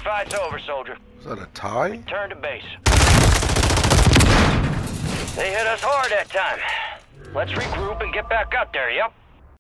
Fight's over, soldier. Is that a tie? Return to base. They hit us hard that time. Let's regroup and get back out there, yep?